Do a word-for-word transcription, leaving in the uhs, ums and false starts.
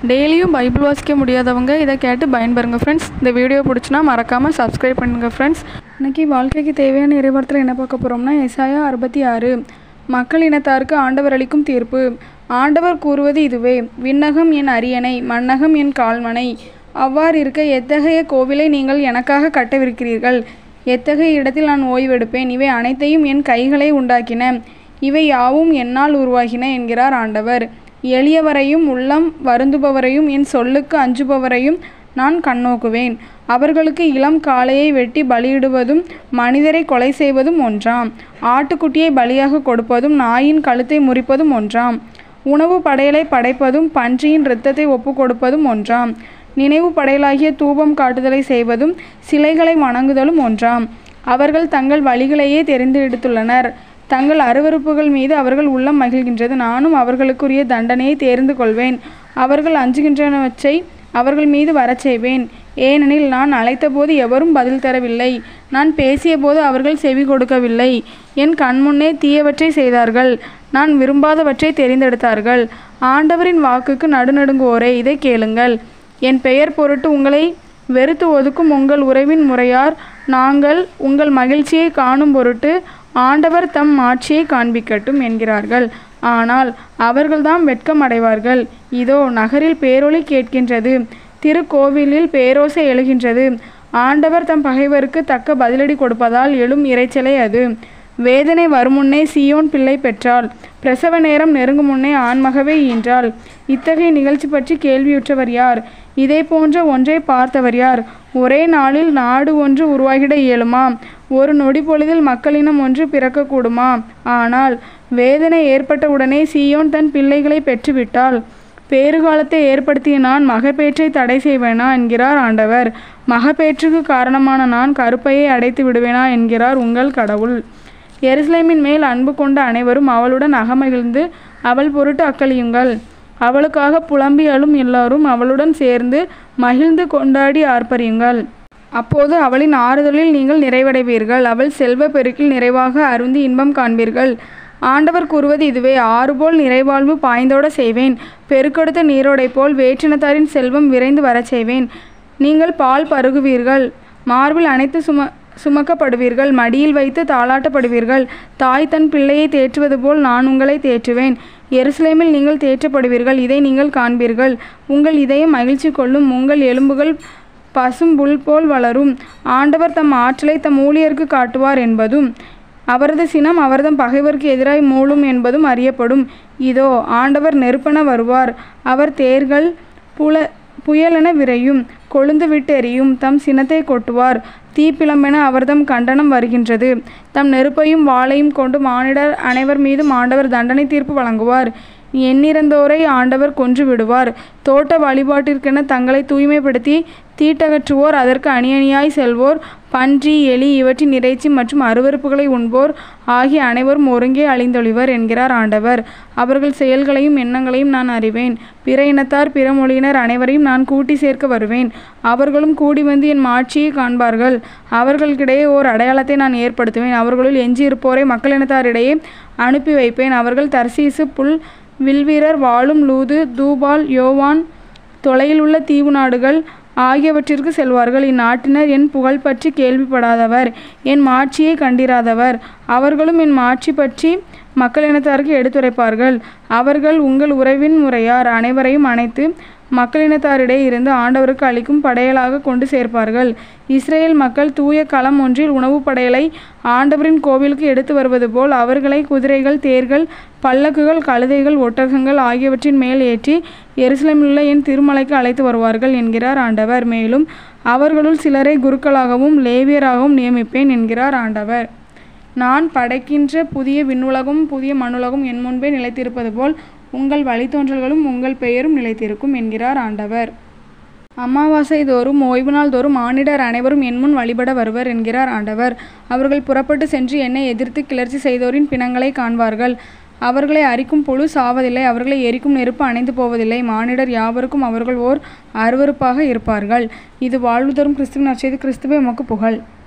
டெய்லியும் பைபிள் வாசிக்க முடியாதவங்க இதை கேட்டு பயன்பெறுங்க ஃப்ரெண்ட்ஸ். இந்த வீடியோ பிடிச்சினா மறக்காமல் சப்ஸ்கிரைப் பண்ணுங்கள் ஃப்ரெண்ட்ஸ். இன்றைக்கி வாழ்க்கைக்கு தேவையான இறைவார்த்தையில் என்ன பார்க்க போகிறோம்னா, எசாயா அறுபத்தி ஆறு. மக்கள் இனத்தாருக்கு ஆண்டவர் அளிக்கும் தீர்ப்பு. ஆண்டவர் கூறுவது இதுவே: விண்ணகம் என் அரியணை, மண்ணகம் என் கால்மனை. அவ்வாறு இருக்க எத்தகைய கோவிலை நீங்கள் எனக்காக கட்டவிருக்கிறீர்கள்? எத்தகைய இடத்தில் நான் ஓய்வெடுப்பேன்? இவை அனைத்தையும் என் கைகளே உண்டாக்கின, இவை யாவும் என்னால் உருவாகின என்கிறார் ஆண்டவர். எளியவரையும் உள்ளம் வருந்துபவரையும் என் சொல்லுக்கு அஞ்சுபவரையும் நான் கண்ணோக்குவேன். அவர்களுக்கு இளம் காளையை வெட்டி பலியிடுவதும் மனிதரை கொலை செய்வதும் ஒன்றாம். ஆட்டுக்குட்டியை பலியாக கொடுப்பதும் நாயின் கழுத்தை முறிப்பதும் ஒன்றாம். உணவு படையலை படைப்பதும் பன்றியின் இரத்தத்தை ஒப்பு கொடுப்பதும் ஒன்றாம். நினைவு படையலாகிய தூபம் காட்டுதலை செய்வதும் சிலைகளை வணங்குதலும் ஒன்றாம். அவர்கள் தங்கள் வழிகளையே தெரிந்து எடுத்துள்ளனர். தங்கள் அருவருப்புகள் மீது அவர்கள் உள்ளம் மகிழ்கின்றது. நானும் அவர்களுக்குரிய தண்டனையை தேர்ந்து கொள்வேன். அவர்கள் அஞ்சுகின்றனவற்றை அவர்கள் மீது வரச் செய்வேன். ஏனெனில் நான் அழைத்தபோது எவரும் பதில் தரவில்லை, நான் பேசிய போது அவர்கள் செவி கொடுக்கவில்லை. என் கண்முன்னே தீயவற்றை செய்தார்கள், நான் விரும்பாதவற்றை தெரிந்தெடுத்தார்கள். ஆண்டவரின் வாக்குக்கு நடுநடுங்குவோரே, இதை கேளுங்கள். என் பெயர் பொருட்டு உங்களை வெறுத்து ஒதுக்கும் உங்கள் உறவின் முறையார், நாங்கள் உங்கள் மகிழ்ச்சியை காணும் பொருட்டு ஆண்டவர் தம் மாட்சியை காண்பிக்கட்டும் என்கிறார்கள். ஆனால் அவர்கள்தாம் வெட்கம் அடைவார்கள். இதோ நகரில் பேரொலி கேட்கின்றது, திருக்கோவிலில் பேரோசை எழுகின்றது. ஆண்டவர் தம் பகைவருக்கு தக்க பதிலடி கொடுப்பதால் எழும் இரைச்சலை அது. வேதனை வருமுன்னே சீயோன் பிள்ளை பெற்றாள், பிரசவ நேரம் நெருங்கும் முன்னே ஆண்மகவே ஈன்றாள். இத்தகைய நிகழ்ச்சி பற்றி கேள்வியுற்றவர் யார்? இதே போன்ற ஒன்றை பார்த்தவர் யார்? ஒரே நாளில் நாடு ஒன்று உருவாகிட இயலுமா? ஒரு நொடி பொழுதில் மக்களினம் ஒன்று பிறக்கக்கூடுமா? ஆனால் வேதனை ஏற்பட்டவுடனே சீயோன் தன் பிள்ளைகளை பெற்றுவிட்டாள். பேறுகாலத்தை ஏற்படுத்திய நான் மகப்பேற்றை தடை செய்வேனா என்கிறார் ஆண்டவர். மகப்பேற்றுக்கு காரணமான நான் கருப்பையை அடைத்து விடுவேனா என்கிறார் உங்கள் கடவுள். எருசலேமின் மேல் அன்பு கொண்ட அனைவரும் அவளுடன் அகமகிழ்ந்து அவள் பொருட்டு அக்களியுங்கள். அவளுக்காக புலம்பி அழும் எல்லாரும் அவளுடன் சேர்ந்து மகிழ்ந்து கொண்டாடி ஆர்ப்பரியுங்கள். அப்போது அவளின் ஆறுதலில் நீங்கள் நிறைவடைவீர்கள். அவள் செல்வ பெருக்கில் நிறைவாக அருந்தி இன்பம் காண்பீர்கள். ஆண்டவர் கூறுவது இதுவே: ஆறுபோல் நிறைவாழ்வு பாய்ந்தோட செய்வேன், பெருக்கெடுத்த நீரோடை போல் வேற்றினத்தாரின் செல்வம் விரைந்து வரச் செய்வேன். நீங்கள் பால் பருகுவீர்கள், மார்பில் அனைத்து சும சுமக்கப்படுவீர்கள், மடியில் வைத்து தாளாட்டப்படுவீர்கள். தாய் தன் பிள்ளையை தேற்றுவது போல் நான் உங்களை தேற்றுவேன். எருசலேமில் நீங்கள் தேற்றப்படுவீர்கள், இதை நீங்கள் காண்பீர்கள். உங்கள் இதயம் மகிழ்ச்சி கொள்ளும், உங்கள் எலும்புகள் பசும் புல் போல் வளரும். ஆண்டவர் தம் ஆற்றலை தம் ஊழியருக்கு காட்டுவார் என்பதும் அவரது சினம் அவர்தம் பகைவருக்கு எதிராய் மூளும் என்பதும் அறியப்படும். இதோ ஆண்டவர் நெருப்பென வருவார், அவர் தேர்கள் புல புயலென விரையும், கொழுந்து விட்டு எரியும். தம் சினத்தை கொட்டுவார், தீப்பிளம்பென அவர்தம் கண்டனம் வருகின்றது. தம் நெருப்பையும் வாளையும் கொண்டு மானிடர் அனைவர் மீதும் ஆண்டவர் தண்டனை தீர்ப்பு வழங்குவார். எண்ணிறந்தோரை ஆண்டவர் கொன்று விடுவார். தோட்ட வழிபாட்டிற்கென தங்களை தூய்மைப்படுத்தி தீட்டகற்றுவோர், அதற்கு அணி அணியாய் செல்வோர், பன்றி எலி இவற்றின் இறைச்சி மற்றும் அருவருப்புகளை உண்போர் ஆகிய அனைவரும் ஒருங்கே அழிந்தொழிவர் என்கிறார் ஆண்டவர். அவர்கள் செயல்களையும் எண்ணங்களையும் நான் அறிவேன். பிற இனத்தார் பிற மொழியினர் அனைவரையும் நான் கூட்டி சேர்க்க வருவேன். அவர்களும் கூடி வந்து என் மாட்சியை காண்பார்கள். அவர்களுக்கிடையே ஓர் அடையாளத்தை நான் ஏற்படுத்துவேன். அவர்களுள் எஞ்சியிருப்போரை மக்களினத்தாரிடையே அனுப்பி வைப்பேன். அவர்கள் தர்சீசு, புல், வில்வீரர் வாழும் லூது, தூபால், யோவான், தொலையில் உள்ள தீவு நாடுகள் ஆகியவற்றிற்கு செல்வார்கள். இந்நாட்டினர் என் புகழ் பற்றி கேள்விப்படாதவர், என் மாட்சியை கண்டிராதவர். அவர்களும் என் மாட்சி பற்றி மக்களினத்தாருக்கு எடுத்துரைப்பார்கள். அவர்கள் உங்கள் உறவின் முறையார் அனைவரையும் அனைத்து மக்களினத்தாரிடையே இருந்து ஆண்டவருக்கு அளிக்கும் படையலாக கொண்டு சேர்ப்பார்கள். இஸ்ரேல் மக்கள் தூய களம் ஒன்றில் உணவு படையலை ஆண்டவரின் கோவிலுக்கு எடுத்து வருவது போல் அவர்களை குதிரைகள், தேர்கள், பல்லக்குகள், கழுதைகள், ஒட்டகங்கள் ஆகியவற்றின் மேல் ஏற்றி எருசலேமிலுள்ள என் திருமலைக்கு அழைத்து வருவார்கள் என்கிறார் ஆண்டவர். மேலும் அவர்களுள் சிலரை குருக்களாகவும் லேவியராகவும் நியமிப்பேன் என்கிறார் ஆண்டவர். நான் படைக்கின்ற புதிய விண்ணுலகும் புதிய மண்ணுலகும் என் முன்பே நிலைத்திருப்பது போல் உங்கள் வழித்தோன்றல்களும் உங்கள் பெயரும் நிலைத்திருக்கும் என்கிறார் ஆண்டவர். அமாவாசை தோறும் ஓய்வு நாள் தோறும் மானிடர் அனைவரும் என் முன் வழிபட வருவர் என்கிறார் ஆண்டவர். அவர்கள் புறப்பட்டு சென்று என்னை எதிர்த்து கிளர்ச்சி செய்தோரின் பிணங்களை காண்பார்கள். அவர்களை அரிக்கும் புழு சாவதில்லை, அவர்களை எரிக்கும் நெருப்பு அணைந்து போவதில்லை. மானிடர் யாவருக்கும் அவர்கள் ஓர் அருவருப்பாக இருப்பார்கள். இது வாழ்வு தரும் கிறிஸ்துவின் நற்செய்தி. கிறிஸ்துவே உமக்கு புகழ்.